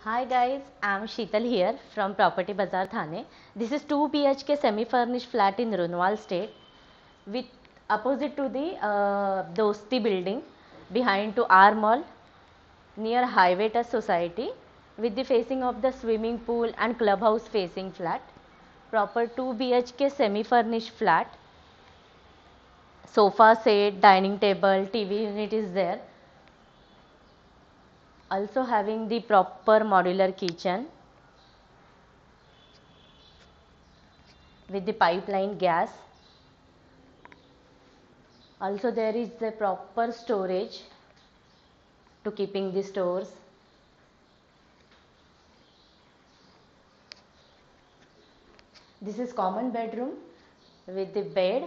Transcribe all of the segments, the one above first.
Hi guys, I'm Sheetal here from Property Bazaar Thane. This is 2 BHK semi-furnished flat in Runwal State with opposite to the Dosti building, behind to R Mall, near Highway Touch Society, with the facing of the swimming pool and clubhouse facing flat. Proper 2 BHK semi-furnished flat. Sofa set, dining table, TV unit is there. Also having the proper modular kitchen with the pipeline gas. Also there is the proper storage to keeping the stores. This is common bedroom with the bed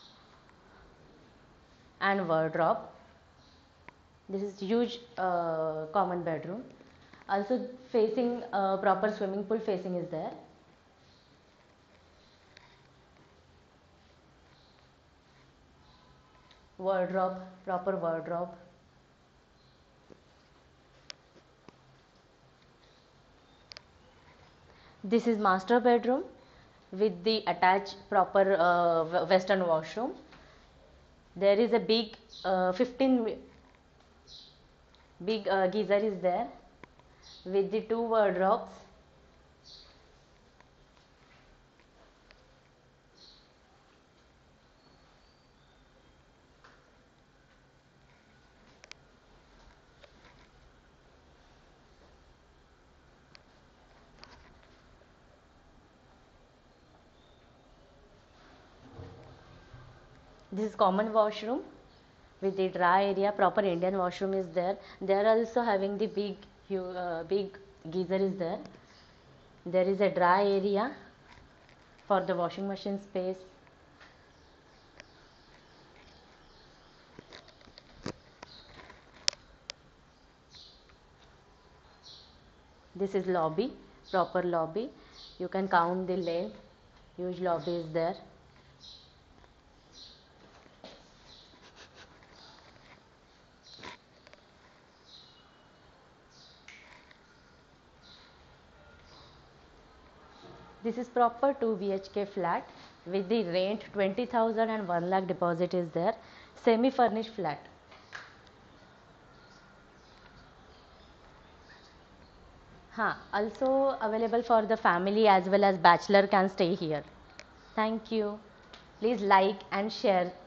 and wardrobe. This is huge common bedroom. Also facing proper swimming pool facing is there. Wardrobe, proper wardrobe. This is master bedroom with the attached proper western washroom. There is a big 15 big geyser is there with the two wardrobes. This is common washroom with the dry area. Proper Indian washroom is there. They are also having the big geyser is there. There is a dry area for the washing machine space. This is lobby, proper lobby. You can count the length. Huge lobby is there. This is proper 2 BHK flat with the rent 20,000 and 1 lakh deposit is there. Semi furnished flat. Also available for the family as well as bachelor can stay here. Thank you. Please like and share